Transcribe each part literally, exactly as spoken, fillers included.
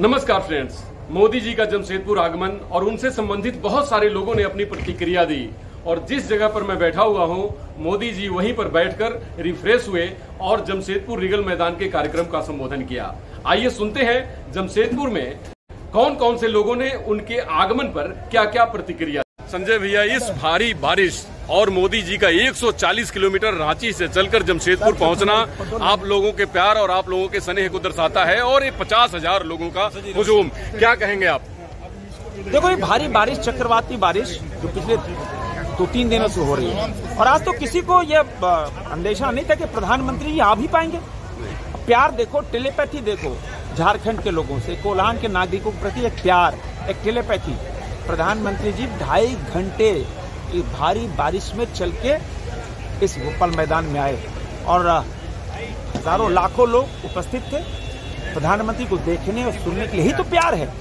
नमस्कार फ्रेंड्स, मोदी जी का जमशेदपुर आगमन और उनसे संबंधित बहुत सारे लोगों ने अपनी प्रतिक्रिया दी और जिस जगह पर मैं बैठा हुआ हूं, मोदी जी वहीं पर बैठकर रिफ्रेश हुए और जमशेदपुर रीगल मैदान के कार्यक्रम का संबोधन किया। आइए सुनते हैं जमशेदपुर में कौन कौन से लोगों ने उनके आगमन पर क्या क्या प्रतिक्रिया। संजय भैया, इस भारी बारिश और मोदी जी का एक सौ चालीस किलोमीटर रांची से चलकर जमशेदपुर पहुंचना आप लोगों के प्यार और आप लोगों के स्नेह को दर्शाता है और ये पचास हजार लोगों का हुजूम, क्या कहेंगे आप? देखो, ये भारी बारिश, चक्रवाती बारिश जो पिछले दो तीन दिनों से हो रही है और आज तो किसी को ये अंदेशा नहीं था कि प्रधानमंत्री आ भी पाएंगे। प्यार देखो, टेलीपैथी देखो, झारखंड के लोगों से, कोल्हान के नागरिकों के प्रति एक प्यार, एक टेलीपैथी। प्रधानमंत्री जी ढाई घंटे भारी बारिश में चल के इस गोपाल मैदान में आए और हजारों लाखों लोग उपस्थित थे प्रधानमंत्री को देखने और सुनने के लिए। ही तो प्यार है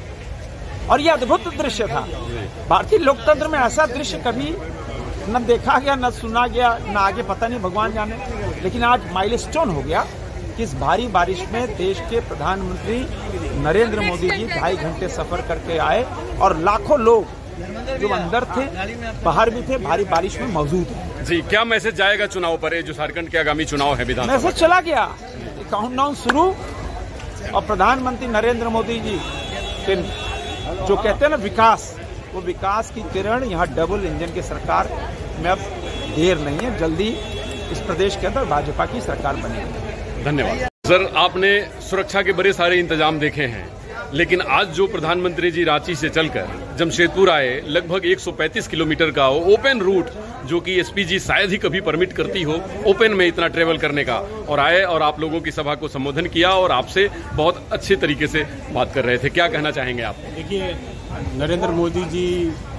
और यह अद्भुत दृश्य था। भारतीय लोकतंत्र में ऐसा दृश्य कभी न देखा गया, न सुना गया, न आगे पता नहीं, भगवान जाने। लेकिन आज माइलस्टोन हो गया कि इस भारी बारिश में देश के प्रधानमंत्री नरेंद्र मोदी जी ढाई घंटे सफर करके आए और लाखों लोग जो अंदर थे, बाहर भी थे, भारी बारिश में मौजूद है। जी, क्या मैसेज जाएगा चुनाव पर? जो झारखंड के आगामी चुनाव है, विधानसभा मैसेज चला गया, काउंटडाउन शुरू और प्रधानमंत्री नरेंद्र मोदी जी के जो कहते हैं ना विकास, वो विकास की किरण यहाँ डबल इंजन की सरकार में अब देर नहीं है, जल्दी इस प्रदेश के अंदर भाजपा की सरकार बनेगी। धन्यवाद सर। आपने सुरक्षा के बड़े सारे इंतजाम देखे हैं, लेकिन आज जो प्रधानमंत्री जी रांची से चलकर जमशेदपुर आए, लगभग एक सौ पैंतीस किलोमीटर का ओपन रूट, जो कि एसपीजी शायद ही कभी परमिट करती हो ओपन में इतना ट्रेवल करने का, और आए और आप लोगों की सभा को संबोधन किया और आपसे बहुत अच्छे तरीके से बात कर रहे थे। क्या कहना चाहेंगे आप? देखिए, नरेंद्र मोदी जी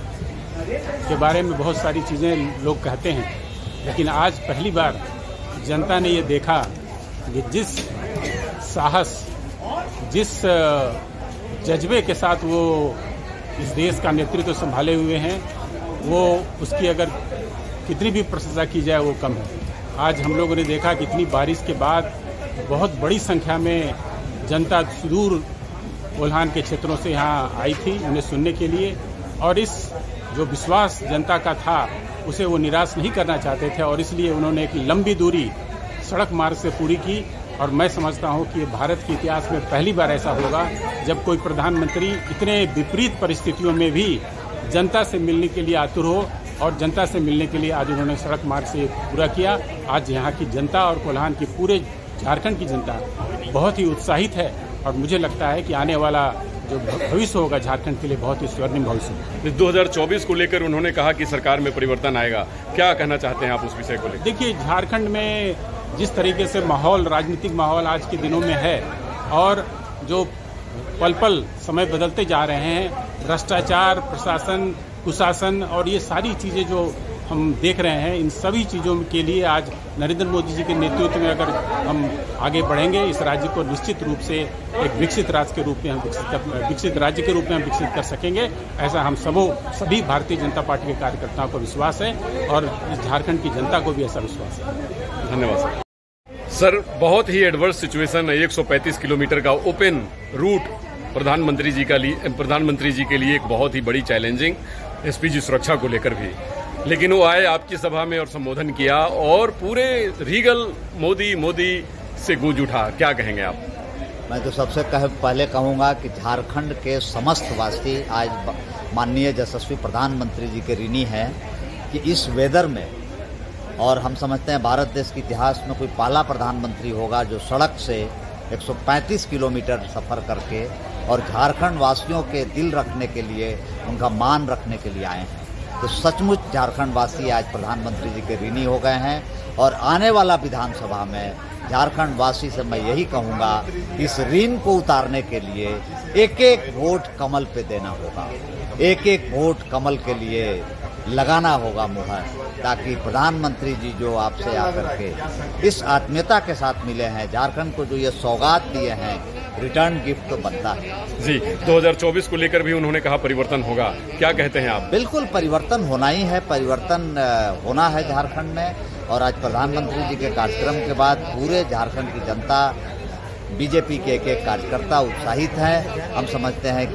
के बारे में बहुत सारी चीज़ें लोग कहते हैं, लेकिन आज पहली बार जनता ने ये देखा कि जिस साहस, जिस जज्बे के साथ वो इस देश का नेतृत्व संभाले हुए हैं, वो उसकी अगर कितनी भी प्रशंसा की जाए वो कम है। आज हम लोगों ने देखा कि इतनी बारिश के बाद बहुत बड़ी संख्या में जनता सुदूर कोल्हान के क्षेत्रों से यहाँ आई थी उन्हें सुनने के लिए, और इस जो विश्वास जनता का था उसे वो निराश नहीं करना चाहते थे और इसलिए उन्होंने एक लंबी दूरी सड़क मार्ग से पूरी की। और मैं समझता हूं कि भारत के इतिहास में पहली बार ऐसा होगा जब कोई प्रधानमंत्री इतने विपरीत परिस्थितियों में भी जनता से मिलने के लिए आतुर हो, और जनता से मिलने के लिए आज उन्होंने सड़क मार्ग से पूरा किया। आज यहाँ की जनता और कोल्हान की, पूरे झारखंड की जनता बहुत ही उत्साहित है और मुझे लगता है कि आने वाला जो भविष्य होगा झारखंड के लिए बहुत ही स्वर्णिम भविष्य होगा। दो हज़ार चौबीस को लेकर उन्होंने कहा कि सरकार में परिवर्तन आएगा, क्या कहना चाहते हैं आप उस विषय को लेकर? देखिए, झारखंड में जिस तरीके से माहौल, राजनीतिक माहौल आज के दिनों में है और जो पल पल समय बदलते जा रहे हैं, भ्रष्टाचार, प्रशासन, कुशासन और ये सारी चीज़ें जो हम देख रहे हैं, इन सभी चीज़ों के लिए आज नरेंद्र मोदी जी के नेतृत्व में अगर हम आगे बढ़ेंगे, इस राज्य को निश्चित रूप से एक विकसित राज्य के रूप में हम विकसित कर विकसित राज्य के रूप में हम विकसित कर सकेंगे। ऐसा हम सबों सभी भारतीय जनता पार्टी के कार्यकर्ताओं को विश्वास है और इस झारखंड की जनता को भी ऐसा विश्वास है। धन्यवाद सर। सर, बहुत ही एडवर्स सिचुएशन है, एक सौ पैंतीस किलोमीटर का ओपन रूट प्रधानमंत्री जी का लिए प्रधानमंत्री जी के लिए एक बहुत ही बड़ी चैलेंजिंग, एसपीजी सुरक्षा को लेकर भी, लेकिन वो आए आपकी सभा में और संबोधन किया और पूरे रीगल मोदी मोदी से गूंज उठा। क्या कहेंगे आप? मैं तो सबसे कह, पहले कहूँगा कि झारखंड के समस्त वासी आज माननीय यशस्वी प्रधानमंत्री जी के ऋणी हैं कि इस वेदर में, और हम समझते हैं भारत देश के इतिहास में कोई पहला प्रधानमंत्री होगा जो सड़क से एक सौ पैंतीस किलोमीटर सफ़र करके और झारखंड वासियों के दिल रखने के लिए, उनका मान रखने के लिए आए हैं। तो सचमुच झारखंड वासी आज प्रधानमंत्री जी के ऋणी हो गए हैं और आने वाला विधानसभा में झारखंड वासी से मैं यही कहूँगा, इस ऋण को उतारने के लिए एक एक वोट कमल पे देना होगा, एक एक वोट कमल के लिए लगाना होगा मुहर, ताकि प्रधानमंत्री जी जो आपसे आकर के इस आत्मीयता के साथ मिले हैं, झारखंड को जो ये सौगात दिए हैं, रिटर्न गिफ्ट तो बनता है। जी, दो हज़ार चौबीस को लेकर भी उन्होंने कहा परिवर्तन होगा, क्या कहते हैं आप? बिल्कुल परिवर्तन होना ही है, परिवर्तन होना है झारखंड में। और आज प्रधानमंत्री जी के कार्यक्रम के बाद पूरे झारखंड की जनता बीजेपी के एक एक कार्यकर्ता उत्साहित हैं। हम समझते हैं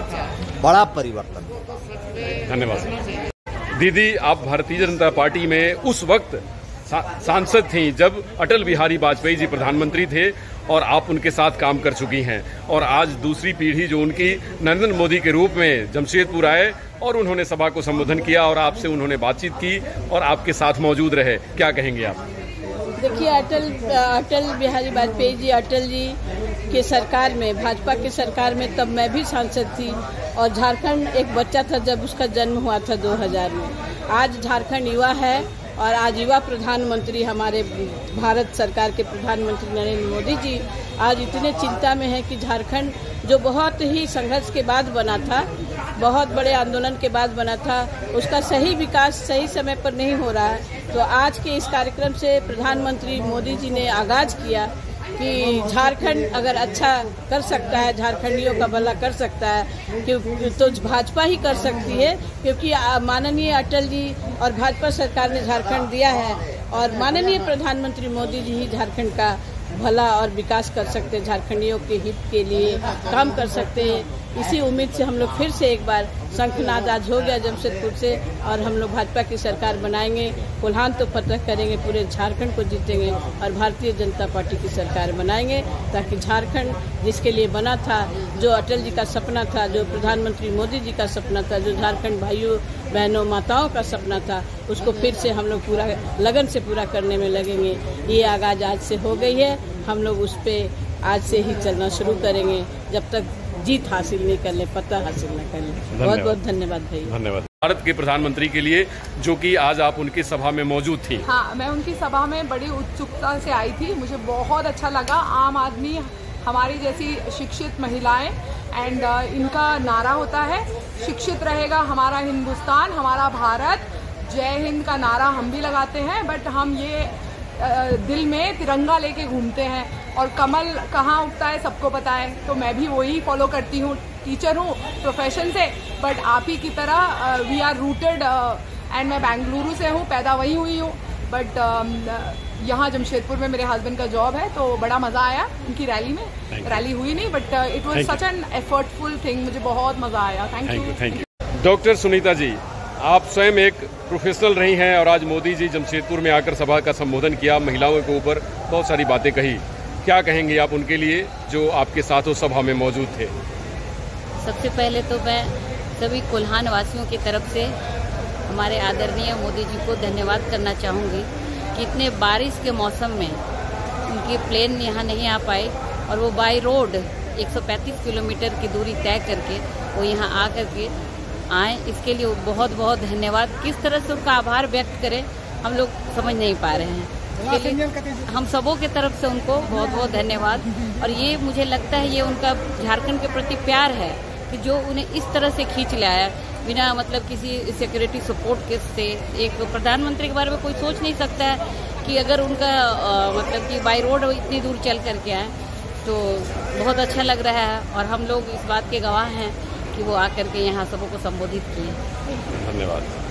कि बड़ा परिवर्तन होगा। धन्यवाद। दीदी, आप भारतीय जनता पार्टी में उस वक्त सा, सांसद थी जब अटल बिहारी वाजपेयी जी प्रधानमंत्री थे और आप उनके साथ काम कर चुकी हैं, और आज दूसरी पीढ़ी जो उनकी नरेंद्र मोदी के रूप में जमशेदपुर आए और उन्होंने सभा को संबोधन किया और आपसे उन्होंने बातचीत की और आपके साथ मौजूद रहे, क्या कहेंगे आप? देखिए, अटल अटल बिहारी वाजपेयी जी अटल जी के सरकार में, भाजपा के सरकार में तब मैं भी सांसद थी और झारखंड एक बच्चा था जब उसका जन्म हुआ था दो हज़ार में। आज झारखंड युवा है और आज युवा प्रधानमंत्री हमारे भारत सरकार के प्रधानमंत्री नरेंद्र मोदी जी आज इतने चिंता में है कि झारखंड जो बहुत ही संघर्ष के बाद बना था, बहुत बड़े आंदोलन के बाद बना था, उसका सही विकास सही समय पर नहीं हो रहा है। तो आज के इस कार्यक्रम से प्रधानमंत्री मोदी जी ने आगाज किया कि झारखंड अगर अच्छा कर सकता है, झारखंडियों का भला कर सकता है, क्योंकि तो भाजपा ही कर सकती है, क्योंकि माननीय अटल जी और भाजपा सरकार ने झारखंड दिया है और माननीय प्रधानमंत्री मोदी जी ही झारखंड का भला और विकास कर सकते हैं, झारखंडियों के हित के लिए काम कर सकते हैं। इसी उम्मीद से हम लोग फिर से एक बार शंखनाद आज हो गया जमशेदपुर से और हम लोग भाजपा की सरकार बनाएंगे, कोल्हान तो फतह करेंगे, पूरे झारखंड को जीतेंगे और भारतीय जनता पार्टी की सरकार बनाएंगे, ताकि झारखंड जिसके लिए बना था, जो अटल जी का सपना था, जो प्रधानमंत्री मोदी जी का सपना था, जो झारखंड भाइयों बहनों माताओं का सपना था, उसको फिर से हम लोग पूरा लगन से पूरा करने में लगेंगे। ये आगाज आज से हो गई है, हम लोग उस पर आज से ही चलना शुरू करेंगे जब तक जीत हासिल नहीं कर ले, पता हासिल न कर ले। बहुत बहुत धन्यवाद भाई। धन्यवाद। भारत के प्रधानमंत्री के लिए जो कि आज आप उनकी सभा में मौजूद थी। हाँ, मैं उनकी सभा में बड़ी उत्सुकता से आई थी, मुझे बहुत अच्छा लगा। आम आदमी, हमारी जैसी शिक्षित महिलाएं, एंड इनका नारा होता है शिक्षित रहेगा हमारा हिंदुस्तान, हमारा भारत, जय हिंद का नारा हम भी लगाते हैं, बट हम ये दिल में तिरंगा लेके घूमते हैं और कमल कहाँ उगता है सबको पता है, तो मैं भी वही फॉलो करती हूँ। टीचर हूँ प्रोफेशन से, बट आप ही की तरह वी आर रूटेड, एंड मैं बेंगलुरु से हूँ, पैदा वहीं हुई हूँ, बट uh, यहाँ जमशेदपुर में मेरे हस्बैंड का जॉब है, तो बड़ा मज़ा आया उनकी रैली में। रैली हुई नहीं, but it was such an effortful thing, मुझे बहुत मज़ा आया। Thank you. Thank you. Doctor Sunita ji, आप स्वयं एक प्रोफेशनल रही हैं और आज मोदी जी जमशेदपुर में आकर सभा का संबोधन किया, महिलाओं के ऊपर बहुत सारी बातें कही, क्या कहेंगे आप उनके लिए जो आपके साथ उस सभा में मौजूद थे? सबसे पहले तो मैं सभी कोल्हान वासियों की तरफ से हमारे आदरणीय मोदी जी को धन्यवाद करना चाहूँगी कि इतने बारिश के मौसम में उनके प्लेन यहाँ नहीं आ पाए और वो बाई रोड एक सौ पैंतीस किलोमीटर की दूरी तय करके वो यहाँ आ करके आए, इसके लिए बहुत बहुत धन्यवाद। किस तरह से उनका आभार व्यक्त करें हम लोग समझ नहीं पा रहे हैं। हम सबों की तरफ से उनको बहुत बहुत धन्यवाद। और ये मुझे लगता है ये उनका झारखंड के प्रति प्यार है कि जो उन्हें इस तरह से खींच लाया बिना मतलब किसी सिक्योरिटी सपोर्ट के से। एक प्रधानमंत्री के बारे में कोई सोच नहीं सकता है कि अगर उनका आ, मतलब कि बाई रोड इतनी दूर चल करके आए, तो बहुत अच्छा लग रहा है और हम लोग इस बात के गवाह हैं कि वो आकर के यहाँ सबों को संबोधित किए। धन्यवाद।